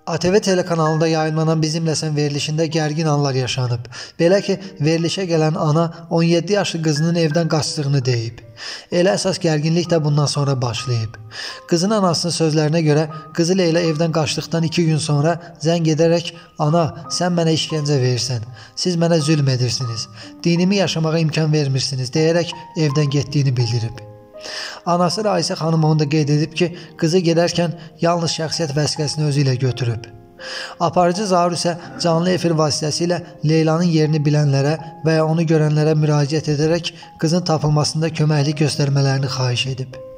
ATV telekanalında yayınlanan Bizimlə Sən verilişində gərgin anlar yaşanıb. Belə ki, verilişə gələn ana 17 yaşlı qızının evdən qaçdığını deyib. Elə əsas gərginlik də bundan sonra başlayıb. Qızın anasının sözlərinə görə qızı Leyla evdən qaçdıqdan 2 gün sonra zəng edərək "Ana, sən mənə işgəncə verirsən, siz mənə zülm edirsiniz, dinimi yaşamağa imkan vermirsiniz" deyərək evdən getdiyini bildirib. Anası Raisə xanım onu da qeyd edib ki, qızı gedərkən yalnız şəxsiyyət vəsiqəsini özü ilə götürüb. Aparıcı Zaur isə canlı efir vasitəsilə Leylanın yerini bilənlərə və ya onu görənlərə müraciət edərək qızın tapılmasında köməklik göstərmələrini xahiş edib.